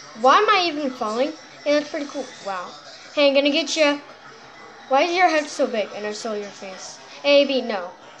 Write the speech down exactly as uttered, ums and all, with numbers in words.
Why am I even falling? Hey, that's pretty cool. Wow. Hey, I'm gonna get you. Why is your head so big and I saw your face? A, B, no.